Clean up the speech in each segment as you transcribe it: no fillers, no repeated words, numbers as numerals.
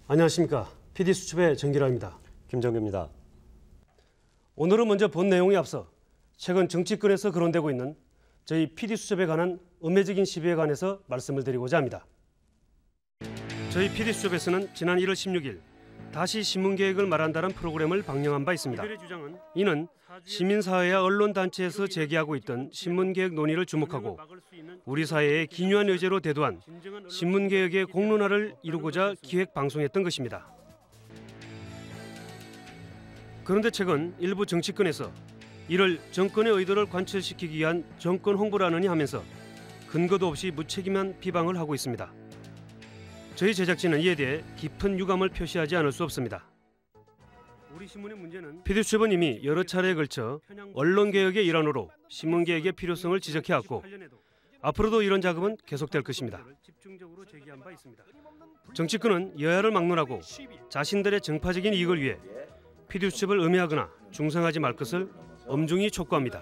안녕하십니까. PD수첩의 정기라입니다. 김정규입니다. 오늘은 먼저 본 내용에 앞서 최근 정치권에서 거론되고 있는 저희 PD수첩에 관한 음해적인 시비에 관해서 말씀을 드리고자 합니다. 저희 PD수첩에서는 지난 1월 16일 다시 신문개혁을 말한다는 프로그램을 방영한 바 있습니다. 이는 시민사회와 언론단체에서 제기하고 있던 신문개혁 논의를 주목하고 우리 사회의 기묘한 의제로 대두한 신문개혁의 공론화를 이루고자 기획방송했던 것입니다. 그런데 최근 일부 정치권에서 이를 정권의 의도를 관철시키기 위한 정권 홍보라느니 하면서 근거도 없이 무책임한 비방을 하고 있습니다. 저희 제작진은 이에 대해 깊은 유감을 표시하지 않을 수 없습니다. PD수첩은 이미 여러 차례에 걸쳐 언론개혁의 일환으로 신문개혁의 필요성을 지적해왔고 앞으로도 이런 작업은 계속될 것입니다. 정치권은 여야를 막론하고 자신들의 정파적인 이익을 위해 PD수첩을 음해하거나 중상하지 말 것을 엄중히 촉구합니다.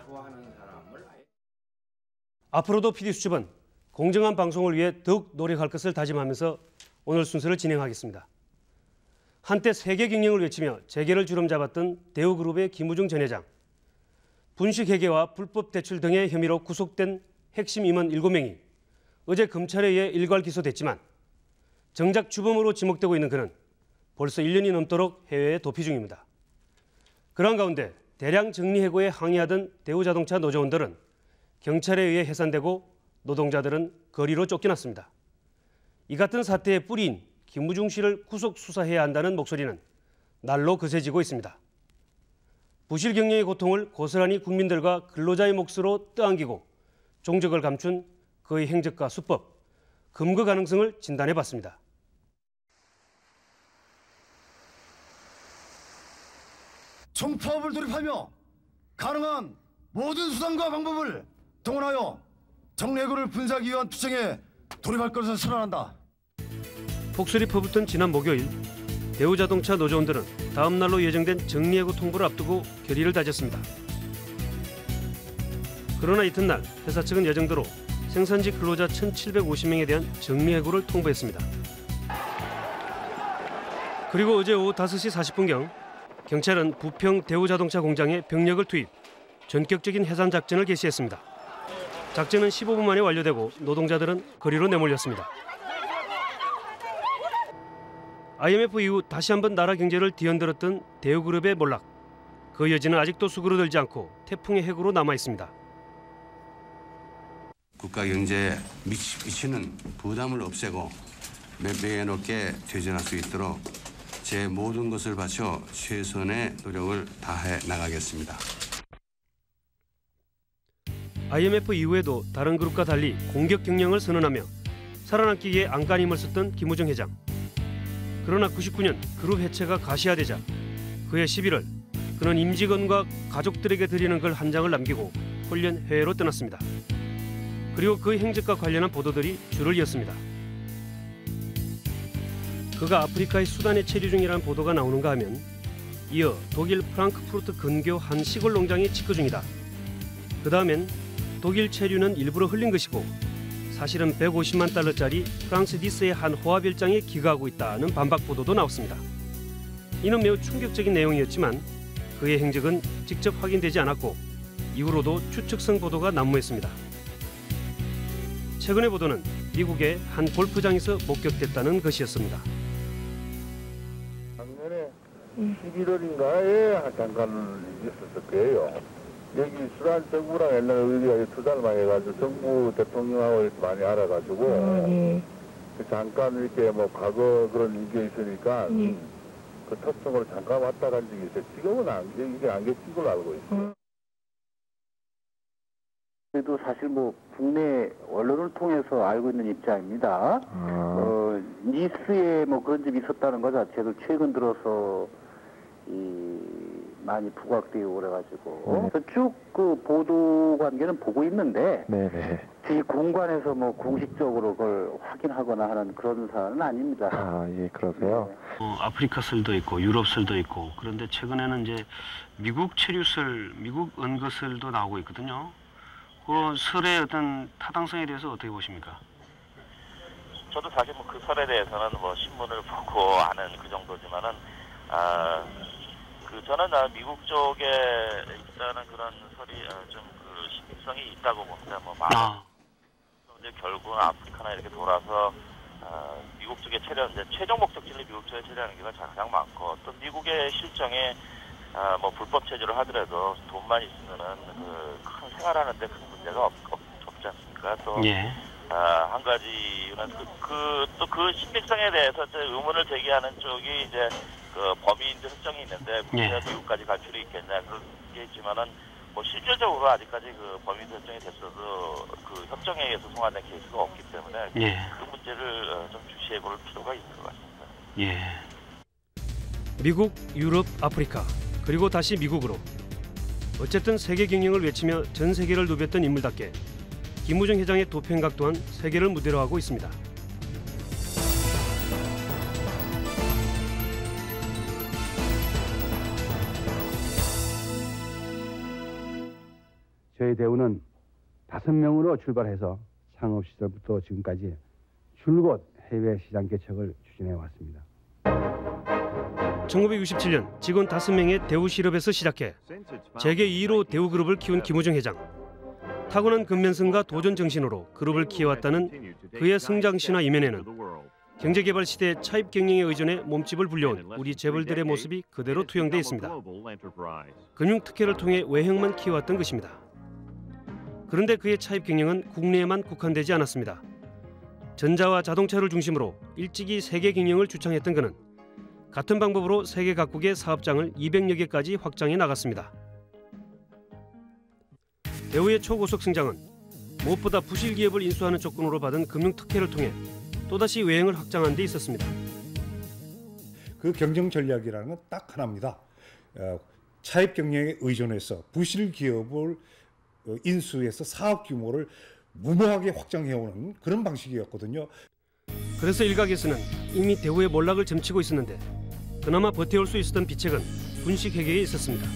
앞으로도 PD수첩은 공정한 방송을 위해 더욱 노력할 것을 다짐하면서 오늘 순서를 진행하겠습니다. 한때 세계 경영을 외치며 재계를 주름잡았던 대우그룹의 김우중 전 회장, 분식회계와 불법 대출 등의 혐의로 구속된 핵심 임원 7명이 어제 검찰에 의해 일괄 기소됐지만 정작 주범으로 지목되고 있는 그는 벌써 1년이 넘도록 해외에 도피 중입니다. 그러한 가운데 대량 정리해고에 항의하던 대우자동차 노조원들은 경찰에 의해 해산되고 노동자들은 거리로 쫓겨났습니다. 이 같은 사태의 뿌리인 김우중 씨를 구속 수사해야 한다는 목소리는 날로 거세지고 있습니다. 부실 경영의 고통을 고스란히 국민들과 근로자의 몫으로 떠안기고 종적을 감춘 그의 행적과 수법, 검거 가능성을 진단해봤습니다. 총파업을 돌입하며 가능한 모든 수단과 방법을 동원하여 정례구를 분사하기 위한 투쟁에 돌입할 것을 선언한다. 폭설이 퍼붓던 지난 목요일, 대우자동차 노조원들은 다음 날로 예정된 정리해고 통보를 앞두고 결의를 다졌습니다. 그러나 이튿날 회사 측은 예정대로 생산지 근로자 1,750명에 대한 정리해고를 통보했습니다. 그리고 어제 오후 5시 40분경 경찰은 부평 대우자동차 공장에 병력을 투입, 전격적인 해산 작전을 개시했습니다. 작전은 15분 만에 완료되고 노동자들은 거리로 내몰렸습니다. IMF 이후 다시 한번 나라 경제를 뒤흔들었던 대우그룹의 몰락. 그 여지는 아직도 수그러들지 않고 태풍의 핵으로 남아 있습니다. 국가 경제에 미치는 부담을 없애고 매너롭게 퇴진할 수 있도록 제 모든 것을 바쳐 최선의 노력을 다해 나가겠습니다. IMF 이후에도 다른 그룹과 달리 공격 경영을 선언하며 살아남기 위해 안간힘을 썼던 김우중 회장. 그러나 99년 그룹 해체가 가시화되자 그해 11월 그는 임직원과 가족들에게 드리는 글 한 장을 남기고 홀연 해외로 떠났습니다. 그리고 그 행적과 관련한 보도들이 줄을 이었습니다. 그가 아프리카의 수단에 체류 중이라는 보도가 나오는가 하면 이어 독일 프랑크푸르트 근교 한 시골 농장에 직거 중이다. 그 다음엔 독일 체류는 일부러 흘린 것이고 사실은 150만 달러짜리 프랑스 니스의 한 호화별장에 기거하고 있다는 반박 보도도 나왔습니다. 이는 매우 충격적인 내용이었지만 그의 행적은 직접 확인되지 않았고 이후로도 추측성 보도가 난무했습니다. 최근의 보도는 미국의 한 골프장에서 목격됐다는 것이었습니다. 작년에 11월인가에 잠깐 있었을 거예요. 여기 수단 정부랑 옛날에 우리가 투자를 많이 해가지고 정부 대통령하고 이렇게 많이 알아가지고 예. 잠깐 이렇게 뭐 과거 그런 일이 있으니까 그 특성으로 잠깐 왔다 간 적이 있어요. 지금은 이게 안 계신 걸로 알고 있어요. 그래도 사실 뭐 국내 언론을 통해서 알고 있는 입장입니다. 니스에 뭐 그런 적이 있었다는 것 자체도 최근 들어서 많이 부각되고 그래가지고 쭉 그 보도 관계는 보고 있는데 이 공관에서 뭐 공식적으로 그걸 확인하거나 하는 그런 사안은 아닙니다. 아, 예, 그러세요? 아프리카 설도 있고 유럽 설도 있고 그런데 최근에는 이제 미국 체류설, 미국 은거설도 나오고 있거든요. 그 설의 어떤 타당성에 대해서 어떻게 보십니까? 저도 사실 뭐 그 설에 대해서는 뭐 신문을 보고 아는 그 정도지만은 저는 미국 쪽에 있다는 그런 설이 좀 그 신빙성이 있다고 봅니다. 뭐 이제 결국은 아프리카나 이렇게 돌아서 미국 쪽에 이제 최종 목적지를 미국 쪽에 체류하는 경우가 가장 많고 또 미국의 실정에 뭐 불법 체류를 하더라도 돈만 있으면은 큰 생활하는데 큰 문제가 없지 않습니까? 또 한 가지는 또 그 신빙성에 대해서 의문을 제기하는 쪽이 이제 그 범인들 협정이 있는데 미국까지 갈 필요 있겠냐 그런 게 있지만은 뭐 실질적으로 아직까지 그 범인 협정이 됐어도 그 협정에 의해서 송환된 케이스가 없기 때문에 그 문제를 좀 주시해 볼 필요가 있는 것 같습니다. 미국, 유럽, 아프리카 그리고 다시 미국으로 어쨌든 세계 경영을 외치며 전 세계를 누볐던 인물답게 김무중 회장의 도피행각 또한 세계를 무대로 하고 있습니다. 저희 대우는 5명으로 출발해서 창업 시절부터 지금까지 줄곧 해외 시장 개척을 추진해 왔습니다. 1967년 직원 5명의 대우 실업에서 시작해 세계 2위로 대우그룹을 키운 김무중 회장. 타고난 근면성과 도전 정신으로 그룹을 키워왔다는 그의 성장 신화 이면에는 경제개발 시대 차입 경영에 의존해 몸집을 불려온 우리 재벌들의 모습이 그대로 투영돼 있습니다. 금융 특혜를 통해 외형만 키워왔던 것입니다. 그런데 그의 차입 경영은 국내에만 국한되지 않았습니다. 전자와 자동차를 중심으로 일찍이 세계 경영을 주창했던 그는 같은 방법으로 세계 각국의 사업장을 200여 개까지 확장해 나갔습니다. 대우의 초고속 성장은 무엇보다 부실 기업을 인수하는 조건으로 받은 금융 특혜를 통해 또다시 외형을 확장하는 데 있었습니다. 그 경영 전략이라는 건 딱 하나입니다. 차입 경영에 의존해서 부실 기업을 인수해서 사업 규모를 무모하게 확장해오는 그런 방식이었거든요. 그래서 일각에서는 이미 대우의 몰락을 점치고 있었는데 그나마 버텨올 수 있었던 비책은 분식회계에 있었습니다.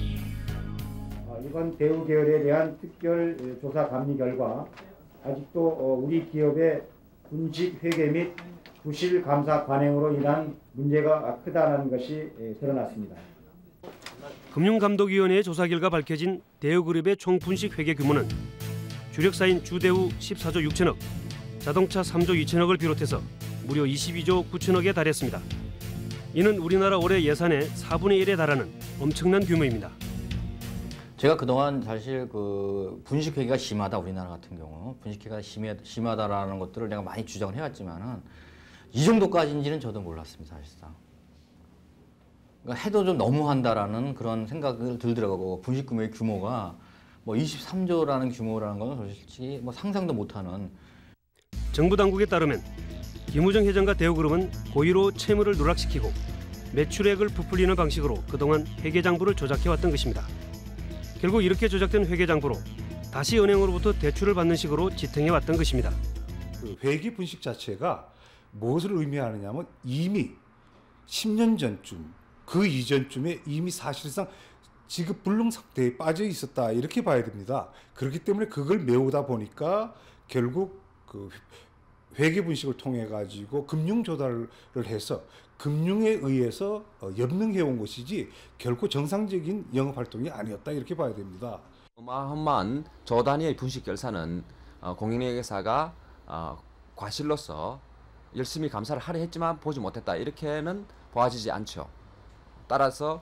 이번 대우 계열에 대한 특별 조사 감리 결과 아직도 우리 기업의 분식회계 및 부실 감사 관행으로 인한 문제가 크다는 것이 드러났습니다. 금융감독위원회의 조사 결과 밝혀진 대우그룹의 총 분식회계 규모는 주력사인 주대우 14조 6천억, 자동차 3조 2천억을 비롯해서 무려 22조 9천억에 달했습니다. 이는 우리나라 올해 예산의 4분의 1에 달하는 엄청난 규모입니다. 제가 그동안 사실 그 분식회계가 심하다, 우리나라 같은 경우 분식회계가 심하다라는 것들을 내가 많이 주장을 해왔지만은 이 정도까지인지는 저도 몰랐습니다, 사실상. 그러니까 해도 좀 너무한다라는 그런 생각을 들더라고요. 분식 규모의 규모가 뭐 23조라는 규모라는 건 솔직히 뭐 상상도 못하는. 정부 당국에 따르면 김무중 회장과 대우그룹은 고의로 채무를 누락시키고 매출액을 부풀리는 방식으로 그동안 회계장부를 조작해왔던 것입니다. 결국 이렇게 조작된 회계장부로 다시 은행으로부터 대출을 받는 식으로 지탱해왔던 것입니다. 그 회계 분식 자체가 무엇을 의미하느냐면 이미 10년 전쯤, 그 이전쯤에 이미 사실상 지급 불능 상태에 빠져 있었다, 이렇게 봐야 됩니다. 그렇기 때문에 그걸 메우다 보니까 결국 그 회계 분식을 통해 가지고 금융 조달을 해서 금융에 의해서 염능해온 것이지 결코 정상적인 영업 활동이 아니었다, 이렇게 봐야 됩니다. 어마어마한 저 단위의 분식 결산은 공인회계사가 과실로서 열심히 감사를 하려 했지만 보지 못했다, 이렇게는 보아지지 않죠. 따라서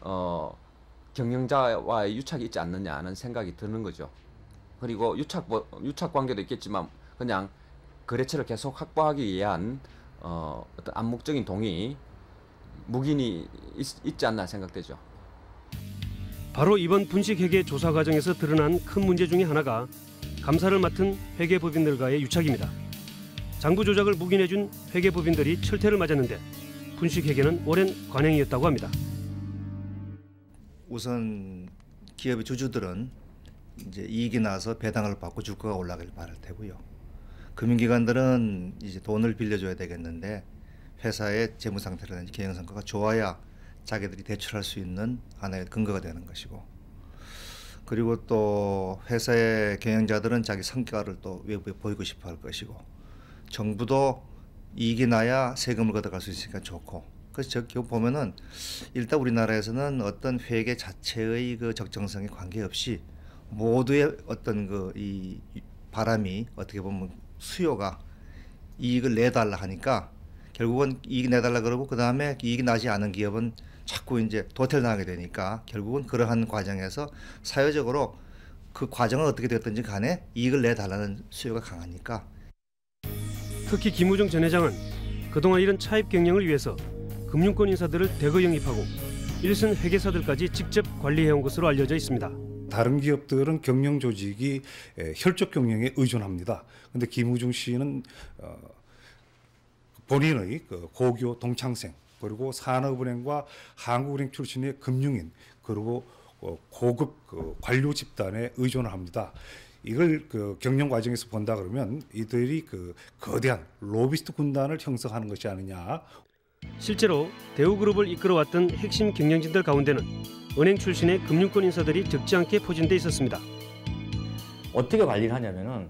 경영자와의 유착이 있지 않느냐는 생각이 드는 거죠. 그리고 유착 관계도 있겠지만 그냥 거래처를 계속 확보하기 위한 어떤 암묵적인 동의, 묵인이 있지 않나 생각되죠. 바로 이번 분식회계 조사 과정에서 드러난 큰 문제 중에 하나가 감사를 맡은 회계법인들과의 유착입니다. 장부 조작을 묵인해준 회계법인들이 철퇴를 맞았는데 분식회계는 오랜 관행이었다고 합니다. 우선 기업의 주주들은 이제 이익이 나서 배당을 받고 주가가 올라가길 바랄 테고요. 금융기관들은 이제 돈을 빌려줘야 되겠는데 회사의 재무 상태라든지 경영 성과가 좋아야 자기들이 대출할 수 있는 하나의 근거가 되는 것이고, 그리고 또 회사의 경영자들은 자기 성과를 또 외부에 보이고 싶어 할 것이고, 정부도 이익이 나야 세금을 걷어갈 수 있으니까 좋고. 그래서 저기 보면은 일단 우리나라에서는 어떤 회계 자체의 그 적정성에 관계없이 모두의 어떤 그 이 바람이 어떻게 보면 수요가 이익을 내달라 하니까 결국은 이익 내달라 그러고 그 다음에 이익이 나지 않은 기업은 자꾸 이제 도태당하게 되니까 결국은 그러한 과정에서 사회적으로 그 과정은 어떻게 됐든지 간에 이익을 내달라는 수요가 강하니까. 특히 김우중 전 회장은 그동안 이런 차입 경영을 위해서 금융권 인사들을 대거 영입하고 일선 회계사들까지 직접 관리해온 것으로 알려져 있습니다. 다른 기업들은 경영 조직이 혈족 경영에 의존합니다. 그런데 김우중 씨는 본인의 그 고교 동창생 그리고 산업은행과 한국은행 출신의 금융인 그리고 고급 그 관료 집단에 의존을 합니다. 이걸 그 경영 과정에서 본다 그러면 이들이 그 거대한 로비스트 군단을 형성하는 것이 아니냐. 실제로 대우그룹을 이끌어왔던 핵심 경영진들 가운데는 은행 출신의 금융권 인사들이 적지 않게 포진돼 있었습니다. 어떻게 관리를 하냐면은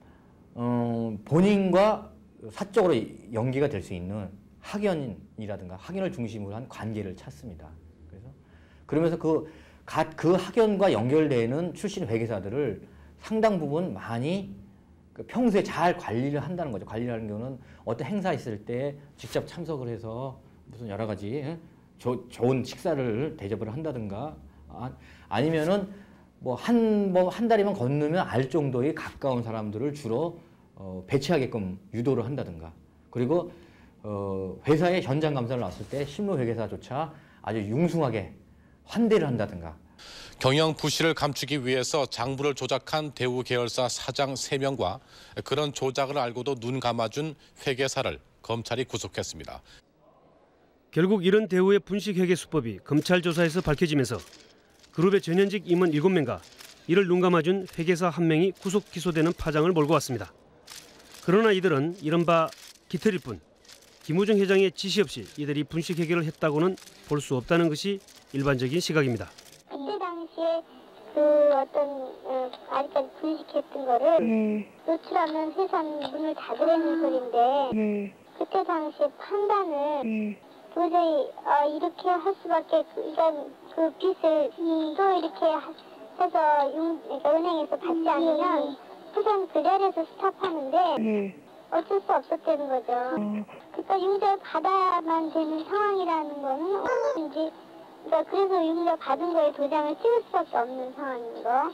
본인과 사적으로 연계가 될 수 있는 학연이라든가 학연을 중심으로 한 관계를 찾습니다. 그러면서 그 학연과 연결되는 출신 회계사들을 상당 부분 많이 평소에 잘 관리를 한다는 거죠. 관리를 하는 경우는 어떤 행사 있을 때 직접 참석을 해서 무슨 여러 가지 좋은 식사를 대접을 한다든가 아니면은 한 다리만 건너면 알 정도의 가까운 사람들을 주로 배치하게끔 유도를 한다든가 그리고 회사에 현장 감사를 나왔을 때 실무 회계사조차 아주 융숭하게 환대를 한다든가. 경영 부실을 감추기 위해서 장부를 조작한 대우 계열사 사장 3명과 그런 조작을 알고도 눈 감아준 회계사를 검찰이 구속했습니다. 결국 이런 대우의 분식 회계 수법이 검찰 조사에서 밝혀지면서 그룹의 전현직 임원 7명과 이를 눈 감아준 회계사 1명이 구속 기소되는 파장을 몰고 왔습니다. 그러나 이들은 이른바 깃털일 뿐 김우중 회장의 지시 없이 이들이 분식 회계를 했다고는 볼 수 없다는 것이 일반적인 시각입니다. 그때 당시에 그 어떤 아직까지 분식했던 거를 노출하면 회사 문을 닫으라는 소리인데 그때 당시에 판단을 도저히 이렇게 할 수밖에 그러니까 그 빚을 또 이렇게 해서 은행에서 받지 않으면 그냥 그 자리에서 스탑하는데 어쩔 수 없었다는 거죠. 그러니까 융자를 받아야만 되는 상황이라는 거는 이제 그래서 융자 받은 거에 도장을 찍을 수밖에 없는 상황인 거.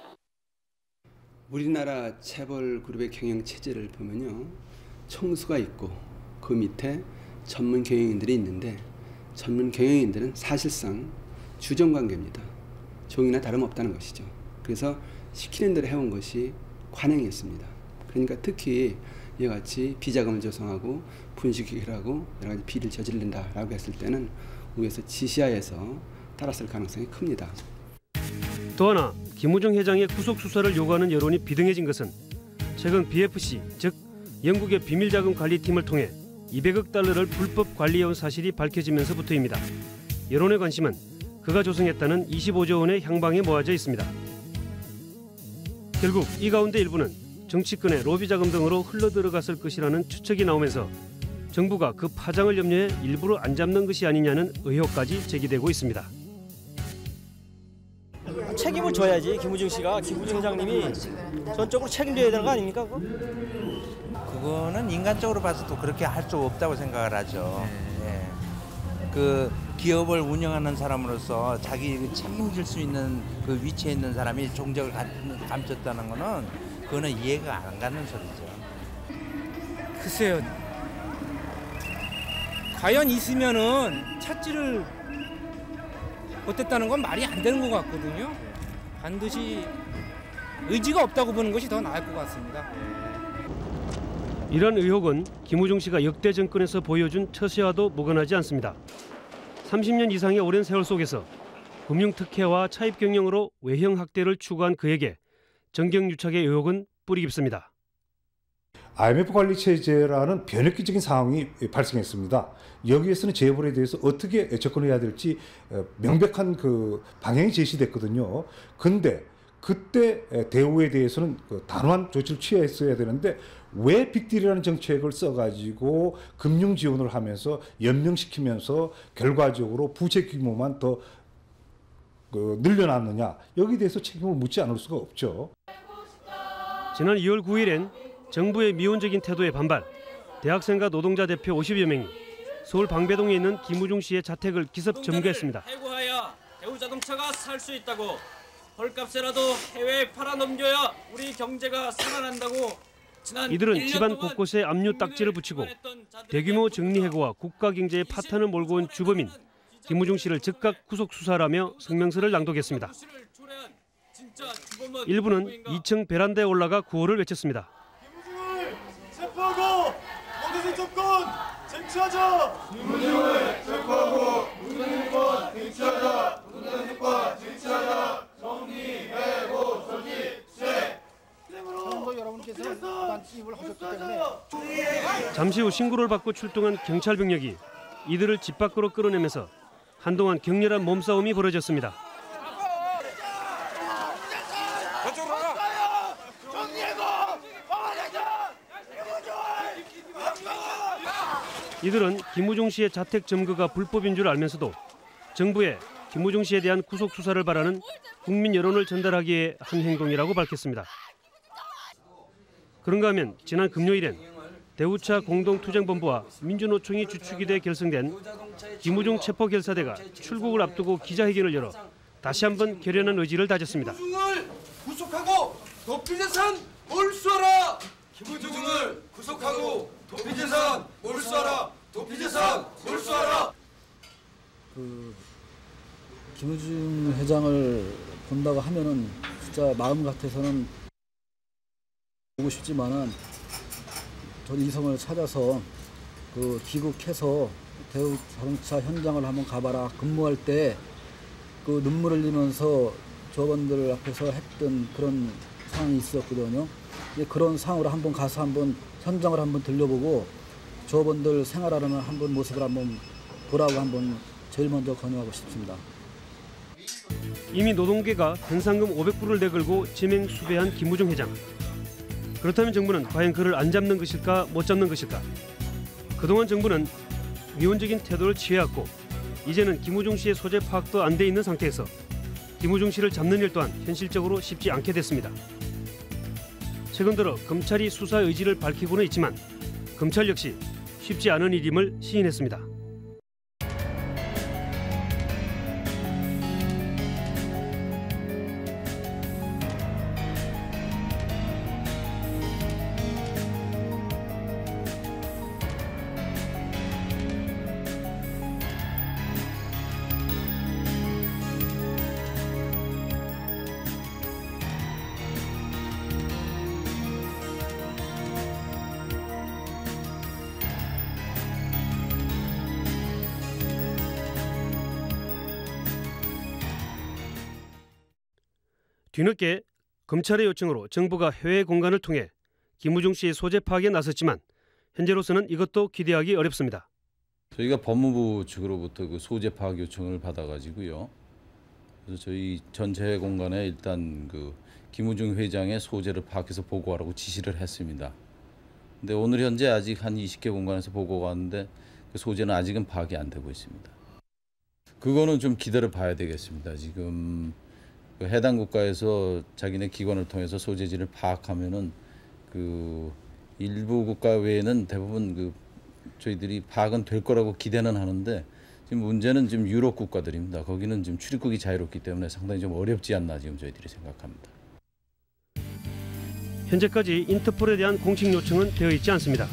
우리나라 체벌 그룹의 경영 체제를 보면요, 총수가 있고 그 밑에 전문 경영인들이 있는데 전문 경영인들은 사실상 주정 관계입니다. 종이나 다름없다는 것이죠. 그래서 시키는 대로 해온 것이 관행이었습니다. 그러니까 특히 이와 같이 비자금을 조성하고 분식회계를 하고 여러 가지 비리를 저지른다라고 했을 때는 위에서 지시하에서 따랐을 가능성이 큽니다. 또 하나 김우중 회장의 구속 수사를 요구하는 여론이 비등해진 것은 최근 BFC 즉 영국의 비밀자금 관리팀을 통해 200억 달러를 불법 관리해온 사실이 밝혀지면서부터입니다. 여론의 관심은 그가 조성했다는 25조 원의 향방에 모아져 있습니다. 결국 이 가운데 일부는 정치권의 로비 자금 등으로 흘러들어갔을 것이라는 추측이 나오면서 정부가 그 파장을 염려해 일부러 안 잡는 것이 아니냐는 의혹까지 제기되고 있습니다. 책임을 져야지. 김우중 씨가, 김우중 회장님이 전적으로 책임져야 되는 거 아닙니까? 그거는 인간적으로 봐서도 그렇게 할 수 없다고 생각을 하죠. 네. 그 기업을 운영하는 사람으로서 자기 책임질 수 있는 그 위치에 있는 사람이 종적을 감췄다는 거는 그거는 이해가 안 가는 소리죠. 글쎄요. 과연 있으면은 찾지를 못했다는 건 말이 안 되는 것 같거든요. 반드시 의지가 없다고 보는 것이 더 나을 것 같습니다. 이런 의혹은 김우중 씨가 역대 정권에서 보여준 처세와도 무관하지 않습니다. 30년 이상의 오랜 세월 속에서 금융특혜와 차입 경영으로 외형 학대를 추구한 그에게 정경유착의 의혹은 뿌리 깊습니다. IMF 관리 체제라는 변혁기적인 상황이 발생했습니다. 여기에서는 재벌에 대해서 어떻게 접근해야 될지 명백한 그 방향이 제시됐거든요. 근데 그때 대우에 대해서는 그 단호한 조치를 취했어야 되는데 왜 빅딜이라는 정책을 써가지고 금융 지원을 하면서 연명시키면서 결과적으로 부채 규모만 더 늘려놨느냐, 여기에 대해서 책임을 묻지 않을 수가 없죠. 지난 2월 9일엔 정부의 미온적인 태도에 반발, 대학생과 노동자 대표 50여 명이 서울 방배동에 있는 김우중 씨의 자택을 기습 점거했습니다. 해고하여 대우자동차가 살 수 있다고, 헐값에라도 해외에 팔아넘겨야 우리 경제가 살아난다고. 이들은 집안 곳곳에 압류 딱지를 붙이고 대규모 정리해고와 국가 경제의 파탄을 몰고 온 주범인 김우중 씨를 즉각 구속 수사하라며 성명서를 낭독했습니다. 일부는 2층 베란다에 올라가 구호를 외쳤습니다. 김우중을 체포하고 문재인 정권 쟁취하자. 김우중을 체포하고 문재인 정권 쟁취하자. 문재인 정권 쟁취하자. 정리해고 정리체. 잠시 후 신고를 받고 출동한 경찰 병력이 이들을 집 밖으로 끌어내면서 한동안 격렬한 몸싸움이 벌어졌습니다. 이들은 김우중 씨의 자택 점거가 불법인 줄 알면서도 정부에 김우중 씨에 대한 구속 수사를 바라는 국민 여론을 전달하기 위해 한 행동이라고 밝혔습니다. 그런가 하면 지난 금요일엔 대우차 공동투쟁본부와 민주노총이 주축이 돼 결성된 김우중 체포결사대가 출국을 앞두고 기자회견을 열어 다시 한번 결연한 의지를 다졌습니다. 김우중을 구속하고 도피재산 몰수하라. 김우중을 구속하고 도피재산 몰수하라. 도피재산 몰수하라. 김우중 회장을 본다고 하면은 진짜 마음 같아서는 보고 싶지만은 저는 이성을 찾아서 귀국해서 대우 자동차 현장을 한번 가봐라. 근무할 때 눈물을 흘리면서 조원들 앞에서 했던 그런 상황이 있었거든요. 그런 상황으로 한번 가서 한번 현장을 한번 들려보고 조원들 생활하는 한번 모습을 한번 보라고 한번 제일 먼저 권유하고 싶습니다. 이미 노동계가 변상금 500불을 내걸고 지명 수배한 김우중 회장. 그렇다면 정부는 과연 그를 안 잡는 것일까, 못 잡는 것일까? 그동안 정부는 미온적인 태도를 취해왔고 이제는 김우중 씨의 소재 파악도 안 돼 있는 상태에서 김우중 씨를 잡는 일 또한 현실적으로 쉽지 않게 됐습니다. 최근 들어 검찰이 수사 의지를 밝히고는 있지만 검찰 역시 쉽지 않은 일임을 시인했습니다. 뒤늦게 검찰의 요청으로 정부가 해외 공간을 통해 김우중 씨의 소재 파악에 나섰지만 현재로서는 이것도 기대하기 어렵습니다. 저희가 법무부 측으로부터 그 소재 파악 요청을 받아가지고요. 그래서 저희 전체 해외 공간에 일단 그 김우중 회장의 소재를 파악해서 보고하라고 지시를 했습니다. 근데 오늘 현재 아직 한 20개 공간에서 보고가 왔는데 그 소재는 아직은 파악이 안 되고 있습니다. 그거는 좀 기다려 봐야 되겠습니다. 지금 그 해당 국가에서 자기네 기관을 통해서 소재지를 파악하면은 그 일부 국가 외에는 대부분 그 저희들이 파악은 될 거라고 기대는 하는데 지금 문제는 지금 유럽 국가들입니다. 거기는 지금 출입국이 자유롭기 때문에 상당히 좀 어렵지 않나 지금 저희들이 생각합니다. 현재까지 인터폴에 대한 공식 요청은 되어 있지 않습니다.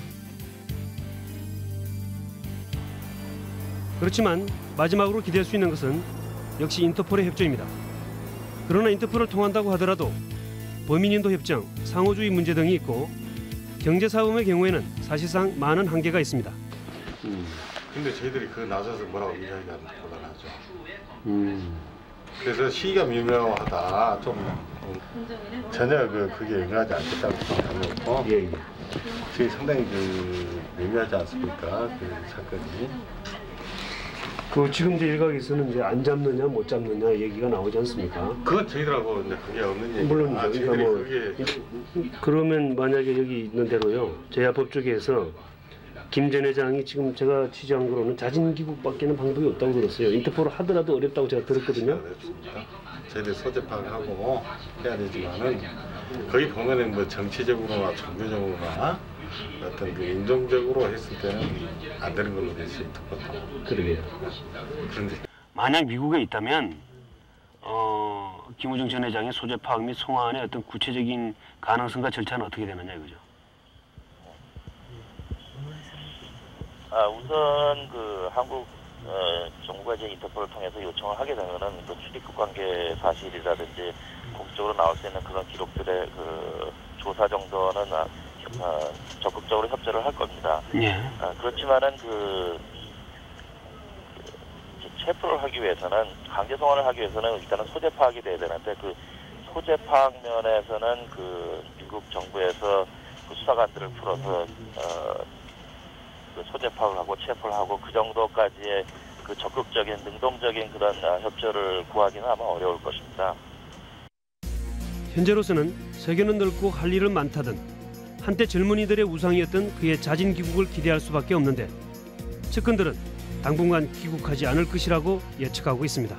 그렇지만 마지막으로 기대할 수 있는 것은 역시 인터폴의 협조입니다. 그러나 인터폴을 통한다고 하더라도 범인인도 협정, 상호주의 문제 등이 있고 경제사범의 경우에는 사실상 많은 한계가 있습니다. 근데 저희들이 그 나서서 뭐라고 이야기하는 것보다는 하죠. 그래서 시기가 미묘하다. 좀 전혀 그게 의미하지 않겠다고 생각하고 저희 상당히 미묘하지 않습니까? 그 사건이. 그 지금 이제 일각에서는 이제 안 잡느냐 못 잡느냐 얘기가 나오지 않습니까? 그건 저희들하고 이제 그게 없는 얘기. 물론이죠. 저희들이 그러니까 뭐 그게 그러면 만약에 여기 있는 대로요. 제야법 쪽에서 김 전 회장이 지금 제가 취재한 거로는 자진 귀국밖에는 방법이 없다고 들었어요. 인터폴을 하더라도 어렵다고 제가 들었거든요. 저희들 소재 파악하고 해야 되지만은 거기 보면은 뭐 정치적으로나 종교적으로나 어떤 그 인종적으로 했을 때는 안 되는 걸로 될 수 있고. 그러게요. 그런데 만약 미국에 있다면 김우중 전 회장의 소재 파악 및 송환의 어떤 구체적인 가능성과 절차는 어떻게 되느냐 이거죠. 우선 그 한국 정부가 이제 인터폴을 통해서 요청을 하게 되면은 그 출입국 관계 사실이라든지 공식적으로 나올 수 있는 그런 기록들의 그 조사 정도는 적극적으로 협조를 할 겁니다. 예. 그렇지만은 체포를 하기 위해서는 강제 송환을 하기 위해서는 일단은 소재 파악이 돼야 되는데 그 소재 파악 면에서는 그 미국 정부에서 그 수사관들을 풀어서 그 소재 파악을 하고 체포를 하고 그 정도까지의 그 적극적인 능동적인 그런 협조를 구하기는 아마 어려울 것입니다. 현재로서는 세계는 넓고 할 일은 많다든 한때 젊은이들의 우상이었던 그의 자진 귀국을 기대할 수밖에 없는데 측근들은 당분간 귀국하지 않을 것이라고 예측하고 있습니다.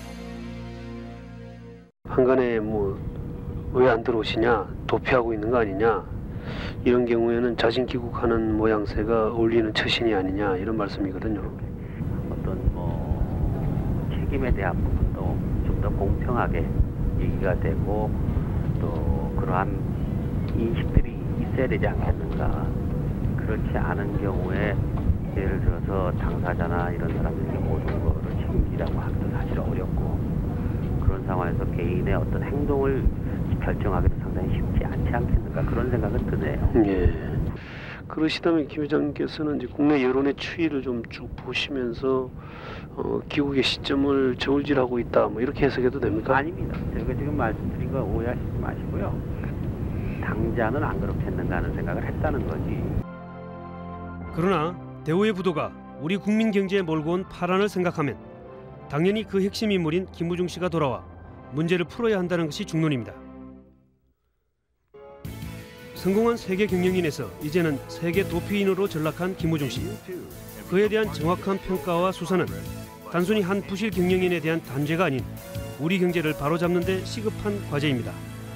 한간에 뭐 왜 안 들어오시냐, 도피하고 있는 거 아니냐, 이런 경우에는 자진 귀국하는 모양새가 어울리는 처신이 아니냐 이런 말씀이거든요. 어떤 뭐 책임에 대한 부분도 좀 더 공평하게 얘기가 되고 또 그러한 인식들이 있어야 되지 않겠는가. 그렇지 않은 경우에 예를 들어서 당사자나 이런 사람들에게 모든 거를 책임지라고 하기도 사실 어렵고 그런 상황에서 개인의 어떤 행동을 결정하기도 상당히 쉽지 않지 않겠는가 그런 생각은 드네요. 예. 그러시다면 김 회장님께서는 이제 국내 여론의 추이를 좀 쭉 보시면서 귀국의 시점을 저울질하고 있다 뭐 이렇게 해석해도 됩니까? 아닙니다. 제가 지금 말씀드린 거 오해하시지 마시고요. 당장은 안 그렇겠는가 하는 생각을 했다는 거지. 그러나 대우의 부도가 우리 국민 경제에 몰고 온 파란을 생각하면 당연히 그 핵심 인물인 김우중 씨가 돌아와 문제를 풀어야 한다는 것이 중론입니다. 성공한 세계 경영인에서 이제는 세계 도피인으로 전락한 김우중 씨. 그에 대한 정확한 평가와 수사는 단순히 한 부실 경영인에 대한 단죄가 아닌 우리 경제를 바로잡는 데 시급한 과제입니다.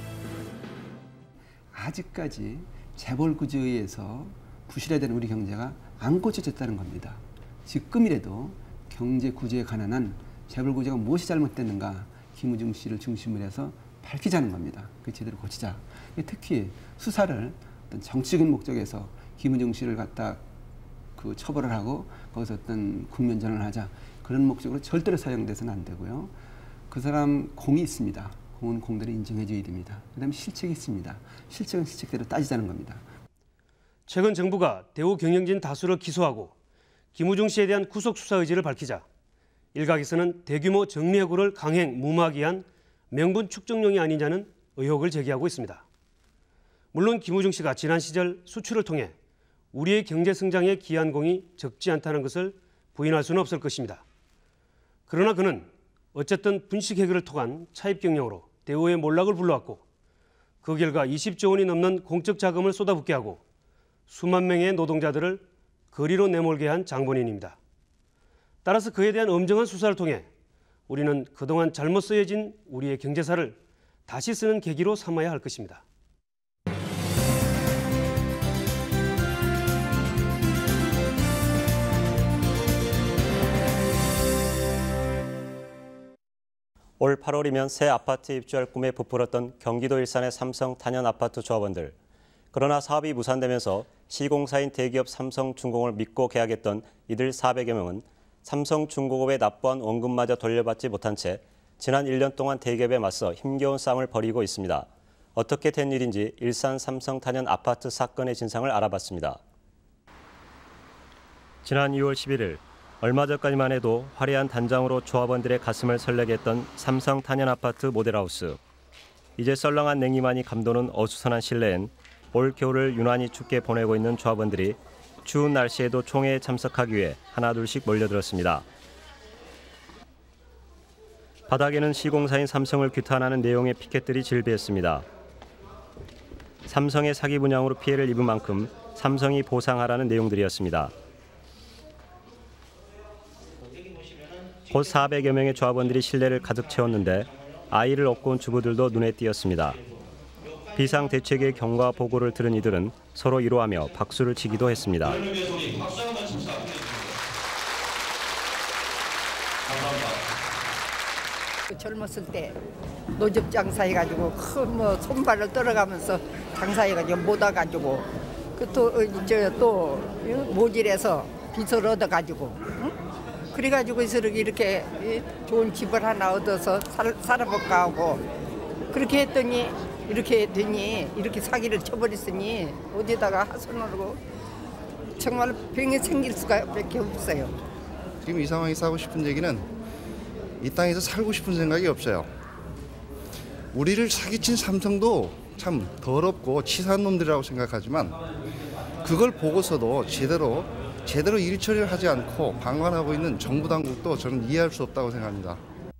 아직까지 재벌 구조에 의해서 부실화된 우리 경제가 안 고쳐졌다는 겁니다. 지금이라도 경제 구조에 관한 재벌 구조가 무엇이 잘못됐는가 김우중 씨를 중심으로 해서 밝히자는 겁니다. 그 제대로 고치자. 특히 수사를 어떤 정치적인 목적에서 김우중 씨를 갖다 그 처벌을 하고 거기서 어떤 국면전을 하자 그런 목적으로 절대로 사용돼서는 안 되고요. 그 사람 공이 있습니다. 공은 공대로 인정해줘야 됩니다. 그다음에 실책이 있습니다. 실책은 실책대로 따지자는 겁니다. 최근 정부가 대우 경영진 다수를 기소하고 김우중 씨에 대한 구속 수사 의지를 밝히자 일각에서는 대규모 정리해고를 강행 무마하기 위한 명분 축적용이 아니냐는 의혹을 제기하고 있습니다. 물론 김우중 씨가 지난 시절 수출을 통해 우리의 경제 성장에 기여한 공이 적지 않다는 것을 부인할 수는 없을 것입니다. 그러나 그는 어쨌든 분식 해결을 통한 차입 경영으로 대우의 몰락을 불러왔고 그 결과 20조 원이 넘는 공적 자금을 쏟아붓게 하고 수만 명의 노동자들을 거리로 내몰게 한 장본인입니다. 따라서 그에 대한 엄정한 수사를 통해 우리는 그동안 잘못 쓰여진 우리의 경제사를 다시 쓰는 계기로 삼아야 할 것입니다. 올 8월이면 새 아파트 입주할 꿈에 부풀었던 경기도 일산의 삼성 단연 아파트 조합원들. 그러나 사업이 무산되면서 시공사인 대기업 삼성중공업을 믿고 계약했던 이들 400여 명은 삼성중공업에 납부한 원금마저 돌려받지 못한 채 지난 1년 동안 대기업에 맞서 힘겨운 싸움을 벌이고 있습니다. 어떻게 된 일인지 일산 삼성 단연 아파트 사건의 진상을 알아봤습니다. 지난 2월 11일 얼마 전까지만 해도 화려한 단장으로 조합원들의 가슴을 설레게 했던 삼성 단연 아파트 모델하우스. 이제 썰렁한 냉이만이 감도는 어수선한 실내엔 올 겨울을 유난히 춥게 보내고 있는 조합원들이 추운 날씨에도 총회에 참석하기 위해 하나둘씩 몰려들었습니다. 바닥에는 시공사인 삼성을 규탄하는 내용의 피켓들이 질비했습니다. 삼성의 사기 분양으로 피해를 입은 만큼 삼성이 보상하라는 내용들이었습니다. 곧 400여 명의 조합원들이 실내를 가득 채웠는데 아이를 업고 온 주부들도 눈에 띄었습니다. 비상대책의 경과 보고를 들은 이들은 서로 위로하며 박수를 치기도 했습니다. 젊었을 때 노접 장사해가지고 큰 뭐 손발을 떨어가면서 장사해가지고 못 와가지고 또 모질에서 빚을 얻어가지고 그래가지고 이렇게 좋은 집을 하나 얻어서 살아볼까 하고 그렇게 했더니 이렇게 되니 이렇게 사기를 쳐버렸으니 어디다가 하소연하고 정말 병이 생길 수가 밖에 없어요. 지금 이 상황에서 하고 싶은 얘기는 이 땅에서 살고 싶은 생각이 없어요. 우리를 사기친 삼성도 참 더럽고 치사한 놈들이라고 생각하지만 그걸 보고서도 제대로 일 처리를 하지 않고 방관하고 있는 정부 당국도 저는 이해할 수 없다고 생각합니다.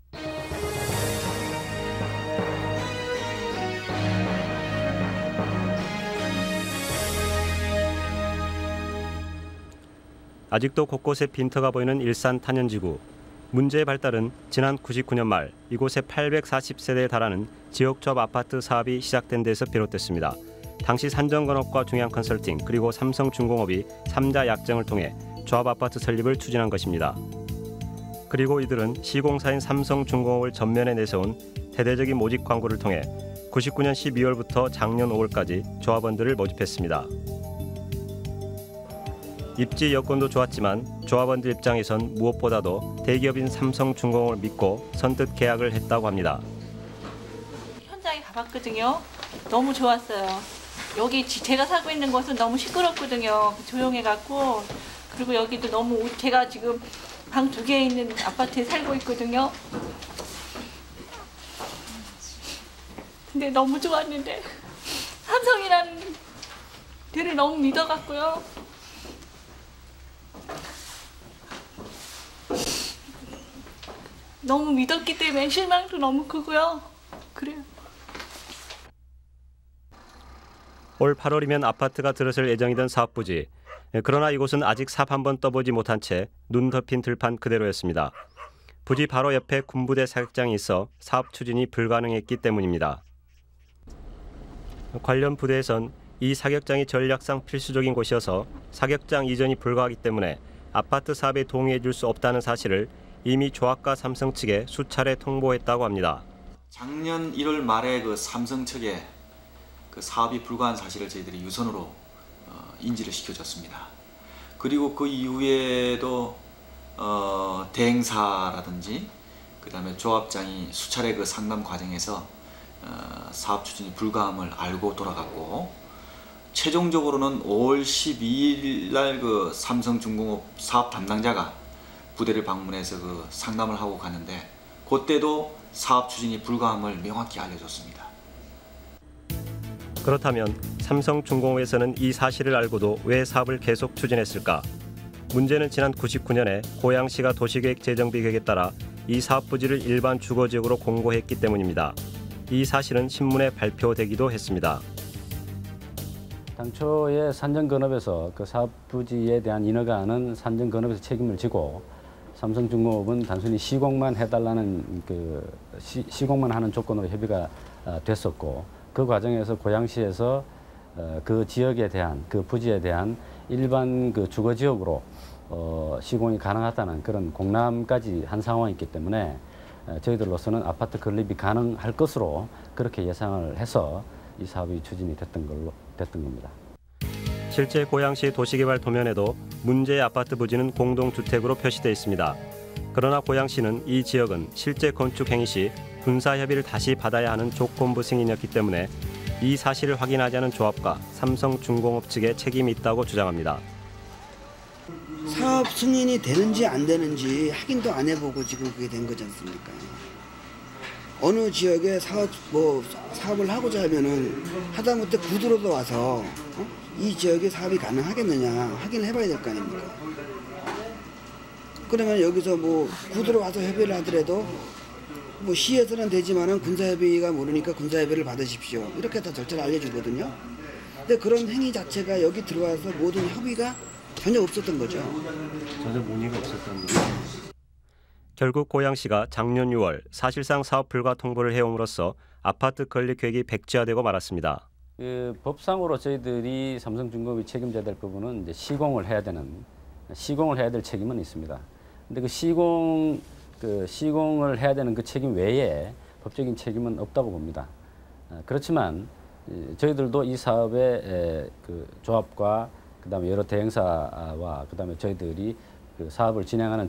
아직도 곳곳에 빈터가 보이는 일산 탄현지구. 문제의 발달은 지난 99년 말 이곳에 840세대에 달하는 지역조합 아파트 사업이 시작된 데서 비롯됐습니다. 당시 산정건업과 중양컨설팅 그리고 삼성중공업이 3자 약정을 통해 조합 아파트 설립을 추진한 것입니다. 그리고 이들은 시공사인 삼성중공업을 전면에 내세운 대대적인 모집 광고를 통해 99년 12월부터 작년 5월까지 조합원들을 모집했습니다. 입지 여건도 좋았지만 조합원들 입장에선 무엇보다도 대기업인 삼성중공업을 믿고 선뜻 계약을 했다고 합니다. 현장에 가봤거든요. 너무 좋았어요. 여기 제가 살고 있는 곳은 너무 시끄럽거든요. 조용해갖고 그리고 여기도 너무 제가 지금 방 2개 있는 아파트에 살고 있거든요. 근데 너무 좋았는데 삼성이라는 데를 너무 믿어갖고요. 너무 믿었기 때문에 실망도 너무 크고요. 그래요. 올 8월이면 아파트가 들어설 예정이던 사업부지. 그러나 이곳은 아직 삽 한 번 떠보지 못한 채 눈 덮인 들판 그대로였습니다. 부지 바로 옆에 군부대 사격장이 있어 사업 추진이 불가능했기 때문입니다. 관련 부대에선 이 사격장이 전략상 필수적인 곳이어서 사격장 이전이 불가하기 때문에 아파트 사업에 동의해 줄 수 없다는 사실을 이미 조합과 삼성 측에 수차례 통보했다고 합니다. 작년 1월 말에 그 삼성 측에 그 사업이 불가한 사실을 저희들이 유선으로 인지를 시켜줬습니다. 그리고 그 이후에도 대행사라든지 그다음에 조합장이 수차례 그 상담 과정에서 사업 추진이 불가함을 알고 돌아갔고 최종적으로는 5월 12일 날 그 삼성중공업 사업 담당자가 부대를 방문해서 그 상담을 하고 갔는데 그때도 사업 추진이 불가함을 명확히 알려줬습니다. 그렇다면 삼성중공업에서는 이 사실을 알고도 왜 사업을 계속 추진했을까? 문제는 지난 99년에 고양시가 도시계획 재정비 계획에 따라 이 사업 부지를 일반 주거지역으로 공고했기 때문입니다. 이 사실은 신문에 발표되기도 했습니다. 당초에 산정건업에서 그 사업 부지에 대한 인허가는 산정건업에서 책임을 지고 삼성중공업은 단순히 시공만 해달라는 시공만 하는 조건으로 협의가 됐었고 그 과정에서 고양시에서 그 지역에 대한 그 부지에 대한 일반 그 주거 지역으로 시공이 가능하다는 그런 공람까지 한 상황이기 때문에 저희들로서는 아파트 건립이 가능할 것으로 그렇게 예상을 해서 이 사업이 추진이 됐던 겁니다. 실제 고양시 도시개발 도면에도 문제의 아파트 부지는 공동주택으로 표시되어 있습니다. 그러나 고양시는 이 지역은 실제 건축 행위 시 분사 협의를 다시 받아야 하는 조건부 승인이었기 때문에 이 사실을 확인하지 않은 조합과 삼성중공업 측에 책임이 있다고 주장합니다. 사업 승인이 되는지 안 되는지 확인도 안 해보고 지금 그게 된 거지 않습니까? 어느 지역에 사업을 하고자 하면은 하다못해 구두로도 와서 이 지역에 사업이 가능하겠느냐 확인을 해봐야 될 거 아닙니까? 그러면 여기서 구두로 와서 협의를 하더라도 뭐 시에서는 되지만은 군사협의가 모르니까 군사협의를 받으십시오. 이렇게 다 절차를 알려주거든요. 근데 그런 행위 자체가 여기 들어와서 모든 협의가 전혀 없었던 거죠. 전혀 문의가 없었던 거죠. 결국 고양시가 작년 6월 사실상 사업 불가 통보를 해옴으로써 아파트 건립 계획이 백지화되고 말았습니다. 그 법상으로 저희들이 삼성중공업이 책임져야 될 부분은 이제 시공을 해야 될 책임은 있습니다. 근데 그 시공을 해야 되는 그 책임 외에 법적인 책임은 없다고 봅니다. 그렇지만 저희들도 이 사업의 그 조합과 그다음에 여러 대행사와 그다음에 저희들이 그 사업을 진행하는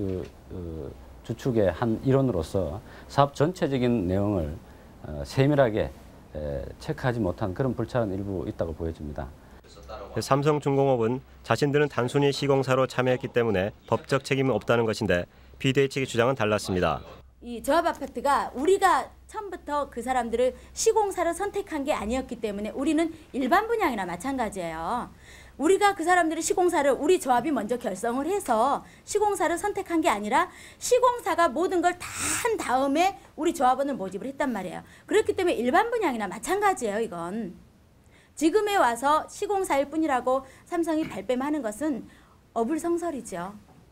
주축의 한 일원으로서 사업 전체적인 내용을 세밀하게 체크하지 못한 그런 불찰은 일부 있다고 보여집니다. 삼성중공업은 자신들은 단순히 시공사로 참여했기 때문에 법적 책임은 없다는 것인데 비대위 측의 주장은 달랐습니다. 이 조합 아파트가 우리가 처음부터 그 사람들을 시공사를 선택한 게 아니었기 때문에 우리는 일반 분양이나 마찬가지예요. 우리가 그 사람들의 시공사를 우리 조합이 먼저 결성을 해서 시공사를 선택한 게 아니라 시공사가 모든 걸 다 한 다음에 우리 조합원을 모집을 했단 말이에요. 그렇기 때문에 일반 분양이나 마찬가지예요, 이건. 지금에 와서 시공사일 뿐이라고 삼성이 발뺌하는 것은 어불성설이죠.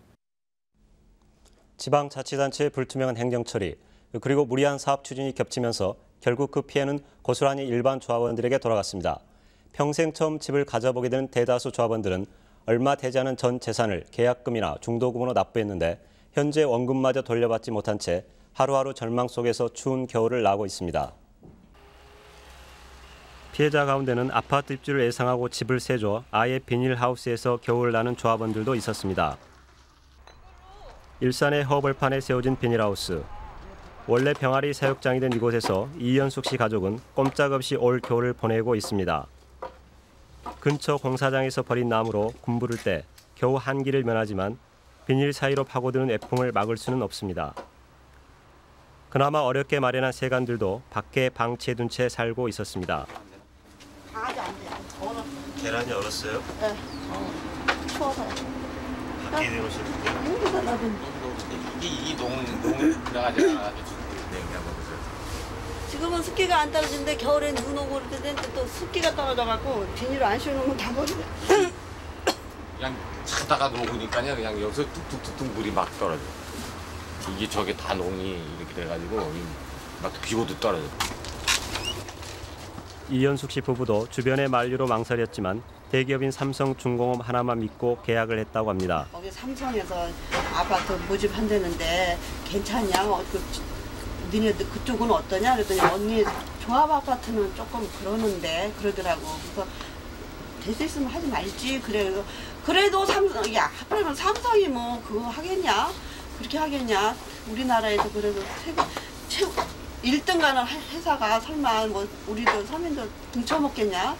지방자치단체의 불투명한 행정처리, 그리고 무리한 사업 추진이 겹치면서 결국 그 피해는 고스란히 일반 조합원들에게 돌아갔습니다. 평생 처음 집을 가져보게 되는 대다수 조합원들은 얼마 되지 않은 전 재산을 계약금이나 중도금으로 납부했는데 현재 원금마저 돌려받지 못한 채 하루하루 절망 속에서 추운 겨울을 나고 있습니다. 피해자 가운데는 아파트 입주를 예상하고 집을 세줘 아예 비닐하우스에서 겨울을 나는 조합원들도 있었습니다. 일산의 허벌판에 세워진 비닐하우스. 원래 병아리 사육장이 된 이곳에서 이연숙 씨 가족은 꼼짝없이 올 겨울을 보내고 있습니다. 근처 공사장에서 버린 나무로 군 부를 때 겨우 한기를 면하지만 비닐 사이로 파고드는 애풍을 막을 수는 없습니다. 그나마 어렵게 마련한 세간들도 밖에 방치해둔 채 살고 있었습니다. 계란이 얼었어요? 네. 추워서요. 밖에 내놓으시는데요? 이 농에 들어가자. 지금은 습기가 안 떨어지는데 겨울에 눈 오고 그럴 때 또 습기가 떨어져갖고 비닐을 안 씌워놓으면 다 버리네. 그냥 차다가 녹으니까요. 그냥 여기서 뚝뚝뚝뚝 물이 막 떨어져. 이게 저게 다 농이 이렇게 돼가지고 막 비오도 떨어져. 이연숙 씨 부부도 주변의 만류로 망설였지만 대기업인 삼성중공업 하나만 믿고 계약을 했다고 합니다. 거기 삼성에서 아파트 모집한다는데 괜찮냐? 니네 그쪽은 어떠냐? 그랬더니 언니 조합 아파트는 조금 그러는데 그러더라고. 그래서 될 수 있으면 하지 말지. 그래도 삼성, 야, 하필이면 삼성이 뭐 그거 하겠냐? 그렇게 하겠냐? 우리나라에서 그래도 최고 1등 가는 회사가 설마 뭐 우리도 서민들 등쳐먹겠냐?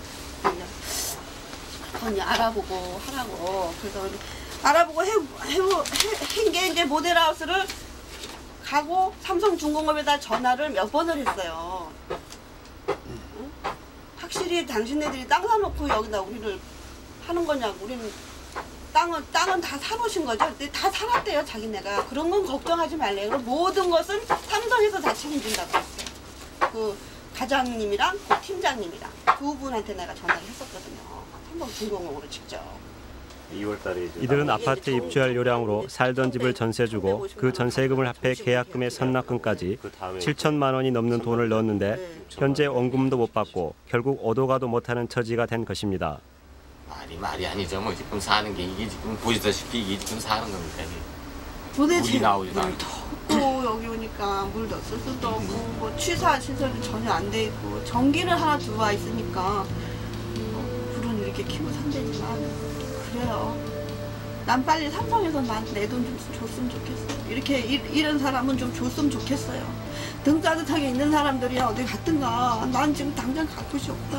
언니 알아보고 하라고. 그래서 알아보고 한 게 이제 모델하우스를 가고 삼성중공업에다 전화를 몇 번을 했어요. 응? 확실히 당신네들이 땅 사놓고 여기다 우리를 하는 거냐고. 우리는 땅은 다 사놓으신 거죠? 다 살았대요, 자기네가. 그런 건 걱정하지 말래요. 그럼 모든 것은 삼성에서 다 책임진다고 했어요. 그 과장님이랑 그 팀장님이랑 두 분한테 내가 전화를 했었거든요. 삼성중공업으로 직접. 이들은 아파트 입주할 요량으로 살던 집을 전세주고 그 전세금을 합해 계약금의 선납금까지 7천만 원이 넘는 돈을 넣었는데 현재 원금도 못 받고 결국 오도 가도 못하는 처지가 된 것입니다. 말이 아니죠. 뭐 지금 사는 게 이게 지금 보시다시피 이게 지금 사는 겁니다. 도대체 물이 나오지도 않고. 덥고 여기 오니까 물도 쓸 수도 없고 뭐 취사 시설도 전혀 안 돼 있고 전기는 하나 들어와 있으니까 불은 이렇게 켜고 산대지만 그래요. 난 빨리 삼성에서 난 내 돈 좀 줬으면 좋겠어. 이렇게 이런 사람은 좀 줬으면 좋겠어요. 등 따뜻하게 있는 사람들이 어디 갔든가. 난 지금 당장 갈 곳이 없다.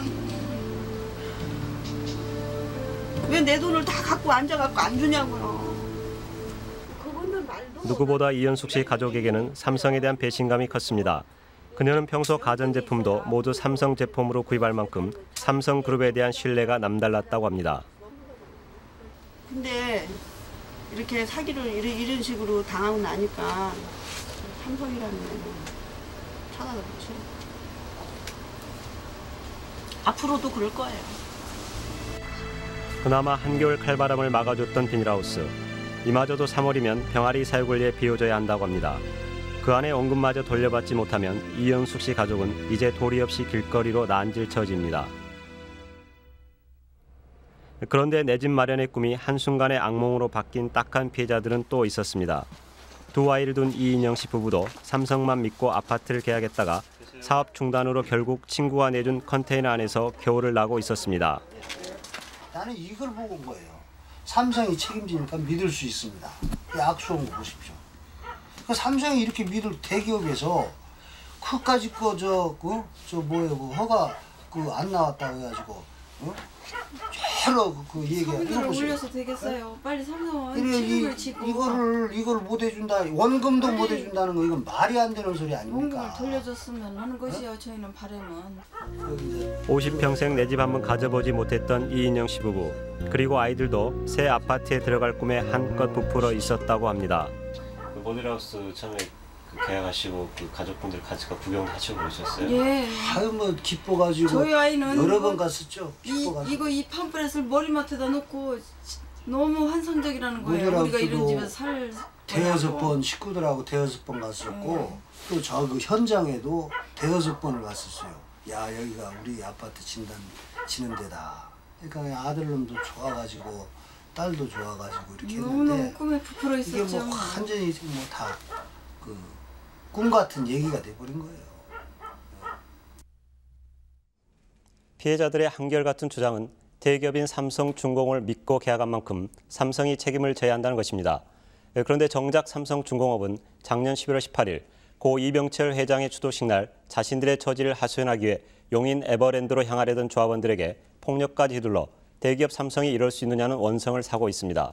왜 내 돈을 다 갖고 앉아갖고 안 주냐고요. 그분들 말도 누구보다 이연숙 씨 가족에게는 삼성에 대한 배신감이 컸습니다. 그녀는 평소 가전제품도 모두 삼성 제품으로 구입할 만큼 삼성그룹에 대한 신뢰가 남달랐다고 합니다. 근데 이렇게 사기를 이런 식으로 당하고 나니까 삼성이라는 찾아보지. 앞으로도 그럴 거예요. 그나마 한겨울 칼바람을 막아줬던 비닐하우스. 이마저도 3월이면 병아리 사육을 위해 비워줘야 한다고 합니다. 그 안에 원금마저 돌려받지 못하면 이영숙 씨 가족은 이제 도리 없이 길거리로 난질 처지입니다. 그런데 내 집 마련의 꿈이 한순간에 악몽으로 바뀐 딱한 피해자들은 또 있었습니다. 두 아이를 둔 이인영 씨 부부도 삼성만 믿고 아파트를 계약했다가 사업 중단으로 결국 친구가 내준 컨테이너 안에서 겨울을 나고 있었습니다. 나는 이걸 보고 온 거예요. 삼성이 책임지니까 믿을 수 있습니다. 약속한 거 보십시오. 그 삼성이 이렇게 믿을 대기업에서 그까지 허가 안 나왔다고 해가지고 여러 그 얘기가 서비스를 올려서 되겠어요. 빨리 삼성 책임을 지고 이거를 못 해준다. 원금도 못 해준다는 거 이건 말이 안 되는 소리 아닙니까? 원금을 돌려줬으면 하는 것이요. 저희는 바람은 50평생 내 집 한번 가져보지 못했던 이인영 씨 부부. 그리고 아이들도 새 아파트에 들어갈 꿈에 한껏 부풀어 있었다고 합니다. 모델하우스 처음에 계약하시고 그 가족분들 같이 구경하시고 오셨어요? 예. 아유 뭐 기뻐가지고 저희 아이는 여러 번 갔었죠. 이 팜플렛을 머리맡에다 놓고 너무 환상적이라는 거예요. 우리가 이런 집에서 살 대여섯 번 식구들하고 대여섯 번 갔었고 또 저 그 현장에도 대여섯 번을 갔었어요. 야 여기가 우리 아파트 지는 데다. 그러니까 아들놈도 좋아가지고 딸도 좋아가지고 이렇게 너무너무 했는데 꿈에 부풀어 있었죠. 이게 뭐 완전히 다 그 꿈 같은 얘기가 돼버린 거예요. 피해자들의 한결같은 주장은 대기업인 삼성중공업을 믿고 계약한 만큼 삼성이 책임을 져야 한다는 것입니다. 그런데 정작 삼성중공업은 작년 11월 18일 고 이병철 회장의 추도식 날 자신들의 처지를 하소연하기 위해 용인 에버랜드로 향하려던 조합원들에게 폭력까지 휘둘러 대기업 삼성이 이럴 수 있느냐는 원성을 사고 있습니다.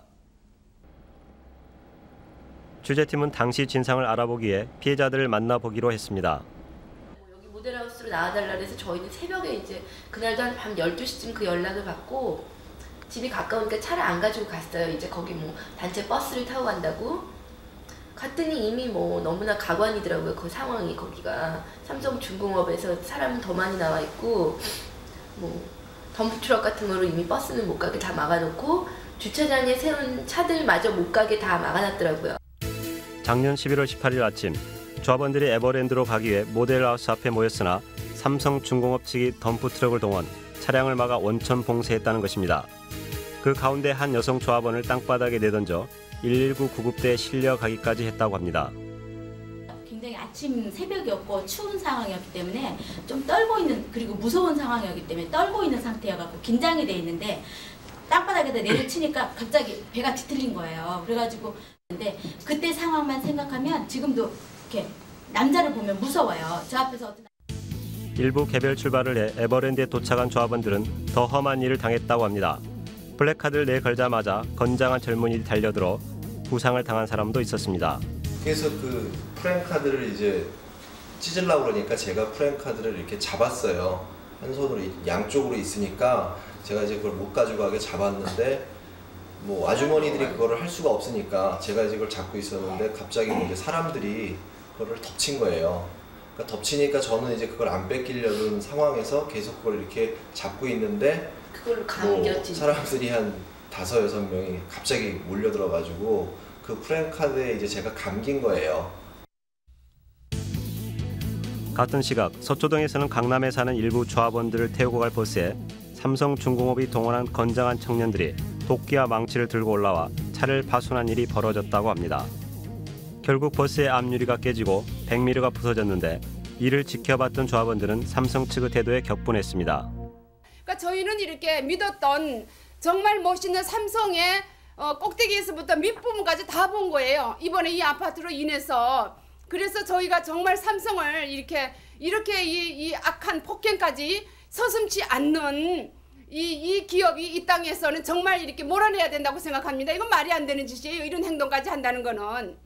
취재팀은 당시 진상을 알아보기 위해 피해자들을 만나보기로 했습니다. 여기 모델하우스로 나와달라 그래서 저희는 새벽에 이제 그날도 한 밤 12시쯤 그 연락을 받고 집이 가까우니까 차를 안 가지고 갔어요. 이제 거기 뭐 단체 버스를 타고 간다고. 갔더니 이미 뭐 너무나 가관이더라고요. 그 상황이 거기가. 삼성중공업에서 사람은 더 많이 나와 있고 뭐 덤프트럭 같은 거로 이미 버스는 못 가게 다 막아놓고 주차장에 세운 차들마저 못 가게 다 막아놨더라고요. 작년 11월 18일 아침 조합원들이 에버랜드로 가기 위해 모델하우스 앞에 모였으나 삼성중공업 측이 덤프트럭을 동원, 차량을 막아 원천 봉쇄했다는 것입니다. 그 가운데 한 여성 조합원을 땅바닥에 내던져 119 구급대에 실려가기까지 했다고 합니다. 굉장히 아침 새벽이었고 추운 상황이었기 때문에 좀 떨고 있는, 그리고 무서운 상황이었기 때문에 떨고 있는 상태여갖고 긴장이 돼 있는데 땅바닥에다 내려치니까 갑자기 배가 뒤틀린 거예요. 그래가지고 근데 그때 상황만 생각하면 지금도 이렇게 남자를 보면 무서워요. 저 앞에서 어떤 일부 개별 출발을 해 에버랜드에 도착한 조합원들은 더 험한 일을 당했다고 합니다. 블랙카드를 내걸자마자 건장한 젊은이들이 달려들어 부상을 당한 사람도 있었습니다. 그래서 그 프랜카드를 이제 찢으려고 그러니까 제가 프랜카드를 이렇게 잡았어요. 한 손으로 양쪽으로 있으니까 제가 이제 그걸 못 가져가게 잡았는데 뭐 아주머니들이 그거를 할 수가 없으니까 제가 이제 그걸 잡고 있었는데 갑자기 이제 사람들이 그거를 덮친 거예요. 그러니까 덮치니까 저는 이제 그걸 안 뺏기려는 상황에서 계속 그걸 이렇게 잡고 있는데 그걸로 감겼지. 뭐 사람들이 한 5-6명이 갑자기 몰려들어가지고 그 프랜카드에 이제 제가 감긴 거예요. 같은 시각 서초동에서는 강남에 사는 일부 조합원들을 태우고 갈 버스에 삼성중공업이 동원한 건장한 청년들이 도끼와 망치를 들고 올라와 차를 파손한 일이 벌어졌다고 합니다. 결국 버스의 앞유리가 깨지고 백미러가 부서졌는데 이를 지켜봤던 조합원들은 삼성 측의 태도에 격분했습니다. 그러니까 저희는 이렇게 믿었던 정말 멋있는 삼성의 꼭대기에서부터 밑부분까지 다 본 거예요. 이번에 이 아파트로 인해서. 그래서 저희가 정말 삼성을 이렇게 이 악한 폭행까지 서슴지 않는 이 기업이 이 땅에서는 정말 이렇게 몰아내야 된다고 생각합니다. 이건 말이 안 되는 짓이에요. 이런 행동까지 한다는 거는.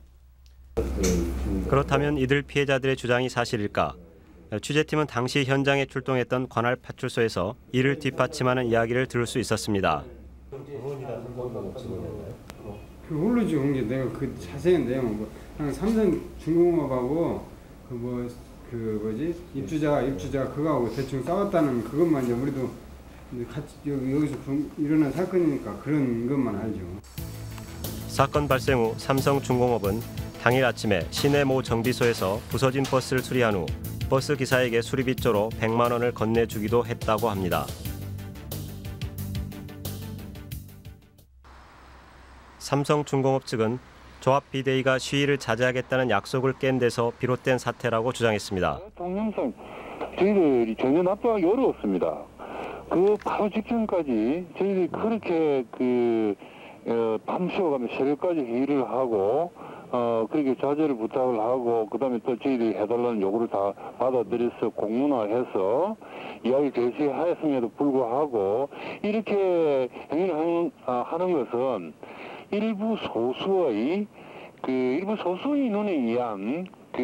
그렇다면 이들 피해자들의 주장이 사실일까? 취재팀은 당시 현장에 출동했던 관할 파출소에서 이를 뒷받침하는 이야기를 들을 수 있었습니다. 그 모르지 게 내가 그 자세한 내용은 뭐 그냥 삼성중공업하고 그 뭐지 입주자 그거하고 대충 싸웠다는 그것만 이제 우리도 같이 여기서 일어난 사건이니까 그런 것만 알죠. 사건 발생 후 삼성중공업은 당일 아침에 시내 모 정비소에서 부서진 버스를 수리한 후 버스 기사에게 수리비조로 100만 원을 건네주기도 했다고 합니다. 삼성중공업 측은 조합 비대위가 시위를 자제하겠다는 약속을 깬 데서 비롯된 사태라고 주장했습니다. 동영상 저희들이 전혀 납부하기 어려웠습니다. 그 바로 직전까지 저희들이 그렇게 밤새워가며 새벽까지 회의를 하고 그렇게 자제를 부탁을 하고 그다음에 또 저희들이 해달라는 요구를 다 받아들여서 공문화해서 이야기 제시하였음에도 불구하고 이렇게 행위를 하는 것은 일부 소수의 눈에 의한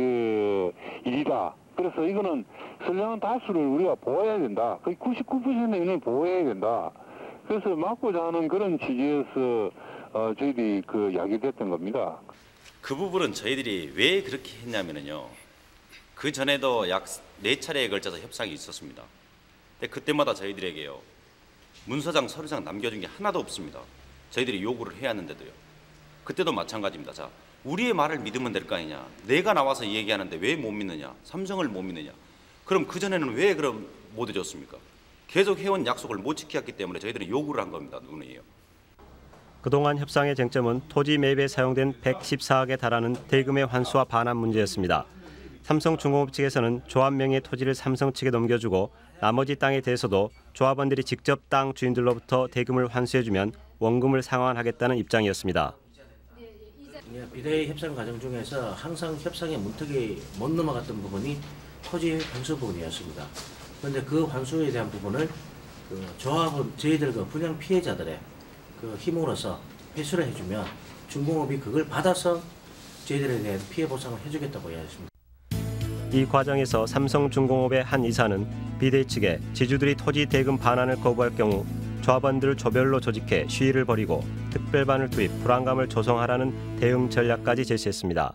일이다. 그래서 이거는 선량한 다수를 우리가 보호해야 된다. 거의 99%의 인을 보호해야 된다. 그래서 막고자 하는 그런 취지에서 저희들이 야기됐던 겁니다. 그 부분은 저희들이 왜 그렇게 했냐면요. 그 전에도 약 4차례에 걸쳐서 협상이 있었습니다. 근데 그때마다 저희들에게요. 문서장, 서류상 남겨준 게 하나도 없습니다. 저희들이 요구를 해야 하는데도요. 그때도 마찬가지입니다. 자, 우리의 말을 믿으면 될 거 아니냐. 내가 나와서 얘기하는데 왜 못 믿느냐. 삼성을 못 믿느냐. 그럼 그전에는 왜 그럼 못 해줬습니까? 계속 해온 약속을 못 지켰기 때문에 저희들이 요구를 한 겁니다. 누구예요? 그동안 협상의 쟁점은 토지 매입에 사용된 114억에 달하는 대금의 환수와 반환 문제였습니다. 삼성중공업 측에서는 조합 명의의 토지를 삼성 측에 넘겨주고 나머지 땅에 대해서도 조합원들이 직접 땅 주인들로부터 대금을 환수해주면 원금을 상환하겠다는 입장이었습니다. 비대위 협상 과정 중에서 항상 협상의 문턱이 못 넘어갔던 부분이 토지 환수 부분이었습니다. 그런데 그 환수에 대한 부분을 조합은 저희들 분양 피해자들의 힘으로서 회수를 해주면 중공업이 그걸 받아서 저희들에 대한 피해 보상을 해주겠다고 이야기했습니다. 이 과정에서 삼성중공업의 한 이사는 비대위 측에 지주들이 토지 대금 반환을 거부할 경우 조합원들을 조별로 조직해 시위를 벌이고 특별반을 투입, 불안감을 조성하라는 대응 전략까지 제시했습니다.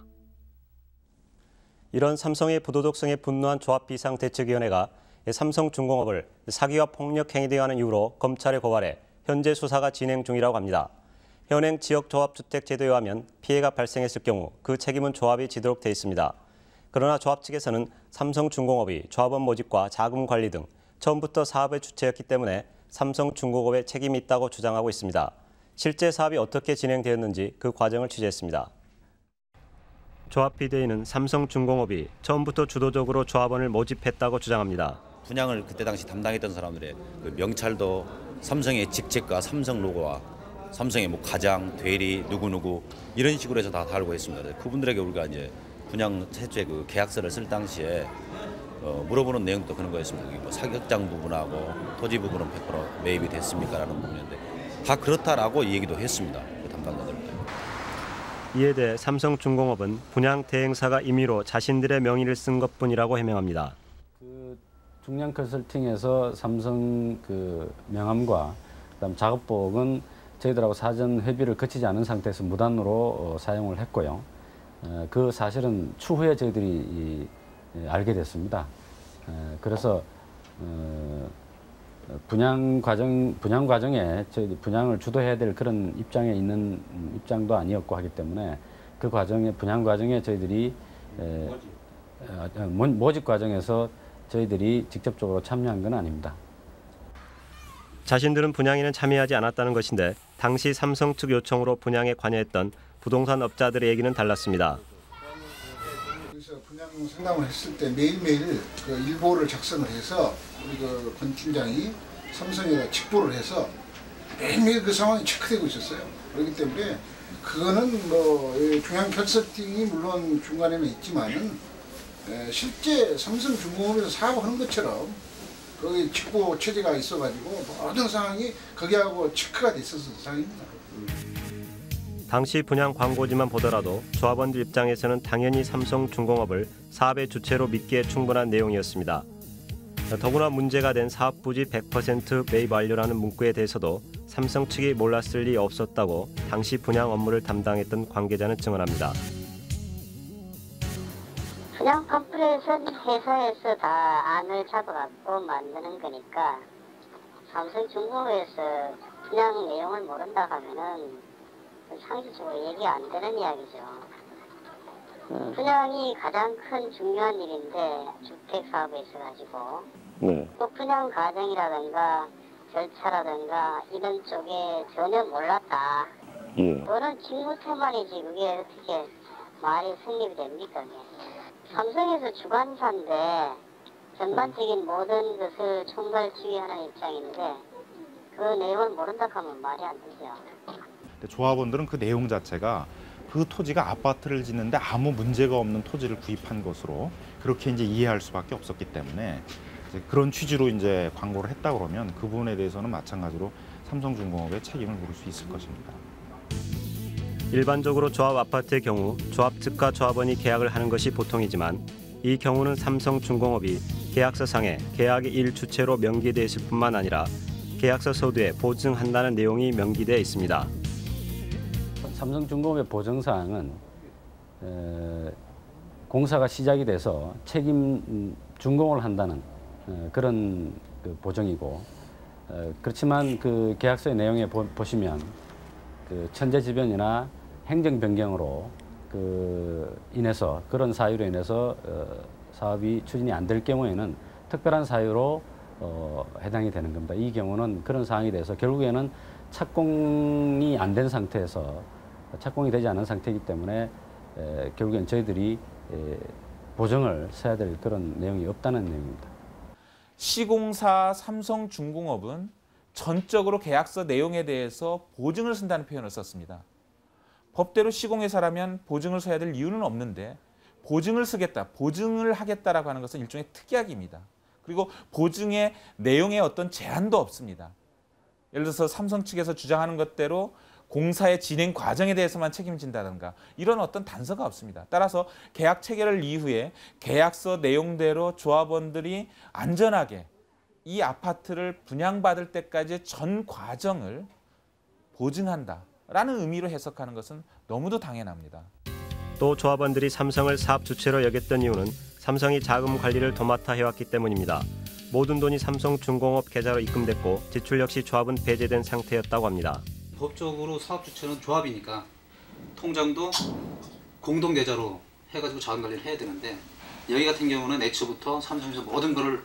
이런 삼성의 부도덕성에 분노한 조합비상대책위원회가 삼성중공업을 사기와 폭력 행위 등하는 이유로 검찰에 고발해 현재 수사가 진행 중이라고 합니다. 현행 지역조합주택제도에 의하면 피해가 발생했을 경우 그 책임은 조합이 지도록 돼 있습니다. 그러나 조합 측에서는 삼성중공업이 조합원 모집과 자금 관리 등 처음부터 사업의 주체였기 때문에 삼성중공업에 책임이 있다고 주장하고 있습니다. 실제 사업이 어떻게 진행되었는지 그 과정을 취재했습니다. 조합 비대위는 삼성중공업이 처음부터 주도적으로 조합원을 모집했다고 주장합니다. 분양을 그때 당시 담당했던 사람들의 명찰도 삼성의 직책과 삼성 로고와 삼성의 과장, 대리, 누구누구 이런 식으로 해서 다 달고 했습니다. 그분들에게 우리가 이제 분양 최초의 계약서를 쓸 당시에 물어보는 내용도 그런 거였습니다. 사격장 부분하고 토지 부분은 100% 매입이 됐습니까라는 부분인데 다 그렇다라고 얘기도 했습니다. 그 담당자들한테. 이에 대해 삼성중공업은 분양 대행사가 임의로 자신들의 명의를 쓴 것뿐이라고 해명합니다. 중량 컨설팅에서 삼성 명함과 그다음 작업복은 저희들하고 사전 협의를 거치지 않은 상태에서 무단으로 사용을 했고요. 그 사실은 추후에 저희들이 알게 됐습니다. 그래서 분양 과정에 저희 분양을 주도해야 될 그런 입장에 있는 입장도 아니었고 하기 때문에 그 과정에 분양 과정에 저희들이 모집 과정에서 저희들이 직접적으로 참여한 건 아닙니다. 자신들은 분양에는 참여하지 않았다는 것인데 당시 삼성 측 요청으로 분양에 관여했던 부동산 업자들의 얘기는 달랐습니다. 그래서 분양 상담을 했을 때 매일매일 일보를 작성을 해서 우리 권 팀장이 삼성에다 직보를 해서 매일매일 그 상황이 체크되고 있었어요. 그렇기 때문에 그거는 중앙 컨설팅이 물론 중간에는 있지만은 실제 삼성중공업에서 사업하는 것처럼 거기 직보 체제가 있어가지고 모든 상황이 거기하고 체크가 돼 있었던 상황입니다. 당시 분양 광고지만 보더라도 조합원들 입장에서는 당연히 삼성중공업을 사업의 주체로 믿기에 충분한 내용이었습니다. 더구나 문제가 된 사업 부지 100% 매입 완료라는 문구에 대해서도 삼성 측이 몰랐을 리 없었다고 당시 분양 업무를 담당했던 관계자는 증언합니다. 분양 팜플렛은 회사에서 다 안을 잡아갖고 만드는 거니까 삼성중공업에서 분양 내용을 모른다 하면은 상식적으로 얘기 안 되는 이야기죠. 분양이 가장 큰 중요한 일인데 주택 사업에 있어가지고 또 분양 과정이라든가 절차라든가 이런 쪽에 전혀 몰랐다. 그거는 직무태만이지 그게 어떻게 말이 성립이 됩니까? 그게. 삼성에서 주관사인데 전반적인 모든 것을 총괄지휘하는 입장인데 그 내용을 모른다 하면 말이 안 되죠. 조합원들은 그 내용 자체가 그 토지가 아파트를 짓는데 아무 문제가 없는 토지를 구입한 것으로 그렇게 이제 이해할 수밖에 없었기 때문에 이제 그런 취지로 이제 광고를 했다 그러면 그 부분에 대해서는 마찬가지로 삼성중공업의 책임을 물을 수 있을 것입니다. 일반적으로 조합 아파트의 경우 조합 측과 조합원이 계약을 하는 것이 보통이지만 이 경우는 삼성중공업이 계약서상에 계약의 일주체로 명기되어 있을 뿐만 아니라 계약서 서두에 보증한다는 내용이 명기되어 있습니다. 삼성중공업의 보증사항은 공사가 시작이 돼서 책임 준공을 한다는 그런 그 보증이고 그렇지만 그 계약서의 내용에 보시면 그 천재지변이나 행정 변경으로 인해서 그런 사유로 인해서 사업이 추진이 안 될 경우에는 특별한 사유로 해당이 되는 겁니다. 이 경우는 그런 사항에 대해서 결국에는 착공이 안 된 상태에서 착공이 되지 않은 상태이기 때문에 결국엔 저희들이 보증을 서야 될 그런 내용이 없다는 내용입니다. 시공사 삼성중공업은 전적으로 계약서 내용에 대해서 보증을 쓴다는 표현을 썼습니다. 법대로 시공회사라면 보증을 서야 될 이유는 없는데 보증을 쓰겠다, 보증을 하겠다라고 하는 것은 일종의 특약입니다. 그리고 보증의 내용에 어떤 제한도 없습니다. 예를 들어서 삼성 측에서 주장하는 것대로 공사의 진행 과정에 대해서만 책임진다든가 이런 어떤 단서가 없습니다. 따라서 계약 체결을 이후에 계약서 내용대로 조합원들이 안전하게 이 아파트를 분양받을 때까지 전 과정을 보증한다라는 의미로 해석하는 것은 너무도 당연합니다. 또 조합원들이 삼성을 사업 주체로 여겼던 이유는 삼성이 자금 관리를 도맡아 해왔기 때문입니다. 모든 돈이 삼성중공업 계좌로 입금됐고 지출 역시 조합은 배제된 상태였다고 합니다. 법적으로 사업 주체는 조합이니까 통장도 공동 계좌로 해가지고 자금 관리를 해야 되는데 여기 같은 경우는 애초부터 삼성에서 모든 것을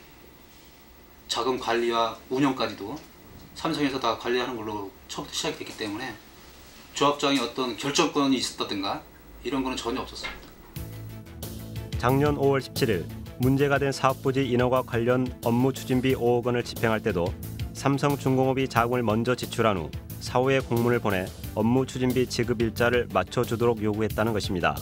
자금 관리와 운영까지도 삼성에서 다 관리하는 걸로 처음부터 시작됐기 때문에 조합장이 어떤 결정권이 있었다든가 이런 거는 전혀 없었습니다. 작년 5월 17일 문제가 된 사업부지 인허가 관련 업무 추진비 5억 원을 집행할 때도 삼성중공업이 자금을 먼저 지출한 후 사후에 공문을 보내 업무 추진비 지급 일자를 맞춰주도록 요구했다는 것입니다.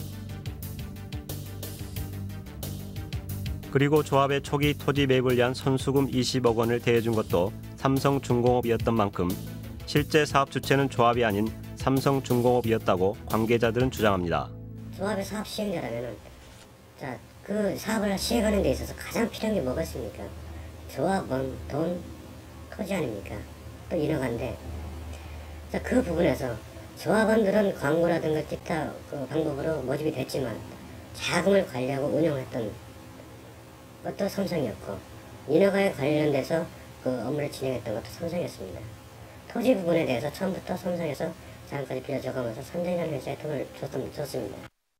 그리고 조합의 초기 토지 매입을 위한 선수금 20억 원을 대해준 것도 삼성중공업이었던 만큼 실제 사업 주체는 조합이 아닌 삼성중공업이었다고 관계자들은 주장합니다. 조합의 사업 시행자라면 그 사업을 시행하는 데 있어서 가장 필요한 게 뭐겠습니까? 조합원, 돈, 토지 아닙니까? 또 인허가인데 그 부분에서 조합원들은 광고라든가 기타 그 방법으로 모집이 됐지만 자금을 관리하고 운영했던 것도 삼성이었고 인허가에 관련돼서 그 업무를 진행했던 것도 삼성이었습니다. 토지 부분에 대해서 처음부터 삼성에서 자금까지 빌려줘가면서 삼성이라는 회사에 돈을 줬습니다.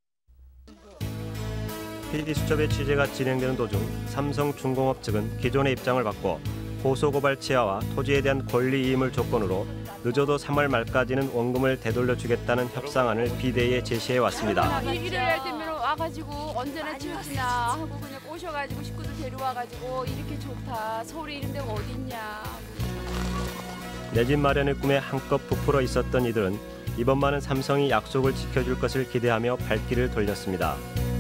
PD수첩의 취재가 진행되는 도중 삼성중공업 측은 기존의 입장을 바꿔 고소고발 취하와 토지에 대한 권리이임을 조건으로 늦어도 3월 말까지는 원금을 되돌려주겠다는 협상안을 비대위에 제시해 왔습니다. 일요일 되면 와가지고 언제나 지어주나 하고 그냥 오셔가지고 식구들 데려와가지고 이렇게 좋다. 서울에 이런 데가 어디 있냐. 내 집 마련의 꿈에 한껏 부풀어 있었던 이들은 이번만은 삼성이 약속을 지켜줄 것을 기대하며 발길을 돌렸습니다.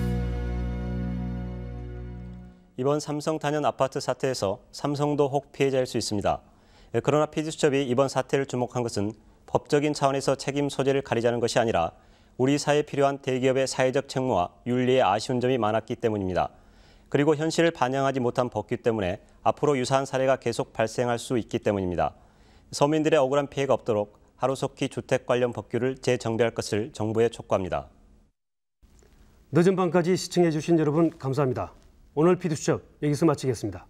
이번 삼성 단연 아파트 사태에서 삼성도 혹 피해자일 수 있습니다. 그러나 PD수첩이 이번 사태를 주목한 것은 법적인 차원에서 책임 소재를 가리자는 것이 아니라 우리 사회에 필요한 대기업의 사회적 책무와 윤리에 아쉬운 점이 많았기 때문입니다. 그리고 현실을 반영하지 못한 법규 때문에 앞으로 유사한 사례가 계속 발생할 수 있기 때문입니다. 서민들의 억울한 피해가 없도록 하루속히 주택 관련 법규를 재정비할 것을 정부에 촉구합니다. 늦은 밤까지 시청해 주신 여러분 감사합니다. 오늘 PD수첩 여기서 마치겠습니다.